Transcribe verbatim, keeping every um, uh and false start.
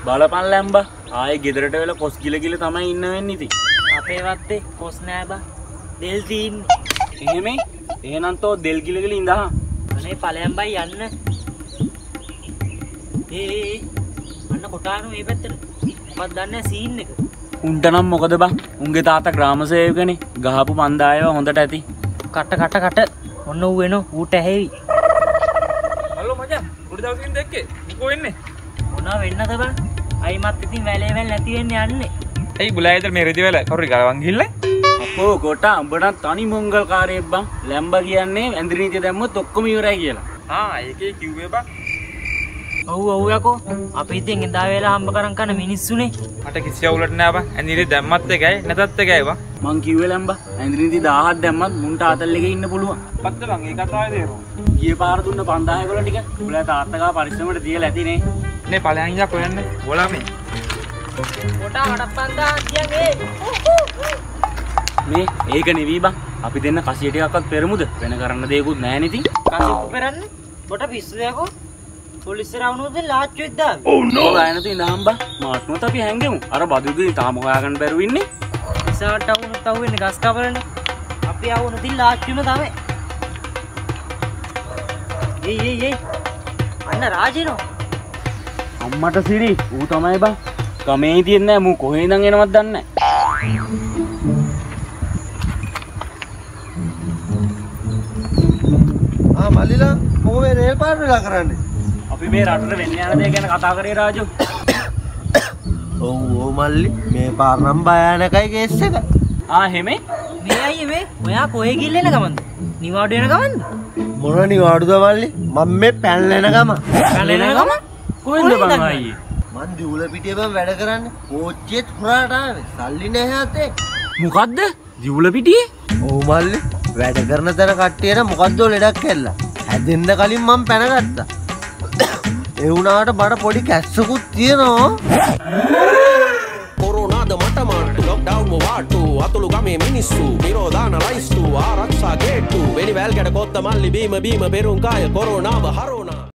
බලපන් ලැම්බා. ආයේ ගෙදරට වෙලා කොස් කිල කිල තමයි ඉන්න වෙන්නේ ඉතින්. අපේ වත්තේ කොස් නෑ බා. දෙල් තියෙන්නේ. එහෙමයි. එහෙනම් තෝ දෙල් කිල කිල ඉඳහන්. අනේ ඵලයන් බයි යන්න. ඒ අන්න කොටානෝ මේ පැත්තට. මොකක්ද දන්නේ සීන් එක. උන්ට නම් මොකද බං? උන්ගේ තාත්තා ග්‍රාම සේවකනේ. ගහපු මන්දායව හොඳට ඇති. කට කට කට. ඔන්න ඌ එනෝ ඌට ඇහෙවි. හලෝ මචං. උඩ දවසින් දැක්කේ. මොකෝ වෙන්නේ? මොනවා වෙන්නද බං? අයිමත් ඉතින් වැලේ වැල් නැති වෙන්නේ යන්නේ. ඇයි බුලායේතර මේ රෙදි වල කවුරු ගලවන් ගිහිල්ලා? අපෝ කොටා උඹට තනි මොංගල් කාර්යයක් බං. ලැම්බා කියන්නේ ඇඳිනීතිය දැම්මොත් ඔක්කොම ඉවරයි කියලා. ආ ඒකේ කිව්වේ බං. ඔව් ඔව් යකෝ. අපි ඉතින් එදා වෙලා හම්බ කරන් කන මිනිස්සුනේ. මට කිසි අවුලක් නෑ බං. ඇඳිනීතිය දැම්මත් එකයි නැතත් එකයි බං. මං කිව්වේ ලැම්බා ඇඳිනීතිය දහයක් දැම්මත් මුන්ට ආතල් එකේ ඉන්න පුළුවන්. පත්ත බං ඒ කතාවේ තේරුම. ගිය පාර දුන්න පන්දාය වල ටික උඹලා තාත්තගා පරිස්සමට තියලා ඇතිනේ. නේ ඵලයන් ඉඳලා කොයන්නේ? ඕලා මේ. කොටා වඩප්පන්දා කියන්නේ. මේ ඒක නෙවී බං. අපි දෙන්න කසිය ටිකක්වත් පෙරමුද? වෙන කරන්න දෙයක්වත් නැහැ නේ ඉතින්. කසිය පෙරන්නේ. කොට පිස්සුද යකෝ. පොලිසිය රවුනොත් ලාච්චුවෙක් දාවි. ඔව් නෝ. ගායනතු ඉඳහම් බං. මාත්මත් අපි හැංගෙමු. අර බදුදුයි තාම හොයාගන්න බැරුව ඉන්නේ. ඉස්සරහට වුණොත් අහුවෙන්නේ ගස් කපරනේ. අපි ආවොත් ලාච්චුම තමයි. එයි එයි එයි. අන්න රාජිනෝ. අම්මට සිරි ඌ තමයි බං. ගමේ හිටියෙන්නේ නැහැ. මූ කොහේ ඉඳන් එනවද දන්නේ නැහැ. ආ මල්ලිලා කොහොම මේ රේල් පාර වෙලා කරන්නේ? අපි මේ රටට වෙන්න යන දේ ගැන කතා කරේ රාජු. ඔව් ඔව් මල්ලි මේ පාර නම් භයානකයි කේස් එක. ආ හැමේ මේ අයියේ මේ ඔයා කොහෙ ගිහිල්ලා එන ගමන්ද? නිවාඩු වෙන ගමන්ද? මොන නිවාඩුද මල්ලි? මම මේ පැනලා එන ගම. පැනලා එන ගම? කොහෙන්ද බං අයියේ? මං දිවුල පිටියේ බං වැඩ කරන්නේ. කෝච්චියේත් පුරාට ආවේ. සල්ලි නැහැ අතේ. මොකද්ද? දිවුල පිටියේ? ඔව් මල්ලි වැඩ කරන තැන කට්ටියට මොකද්ද ලෙඩක් ඇල්ලා. හැදෙන්න කලින් මම පැනගත්තා. ඒ වුණාට බඩ පොඩි කැස්සකුත් තියෙනවා. කොරෝනාද මට මාට්ටු ලොක්ඩවුන් වාට්ටු අතුළු ගමේ මිනිස්සු නිරෝධාන ලයිස්තු ආරක්ෂා ගේට්ටු වෙනි වැල්කඩ කොත්ත මල්ලි බීම බීම පෙරුම් කාය කොරෝනාව හරෝනා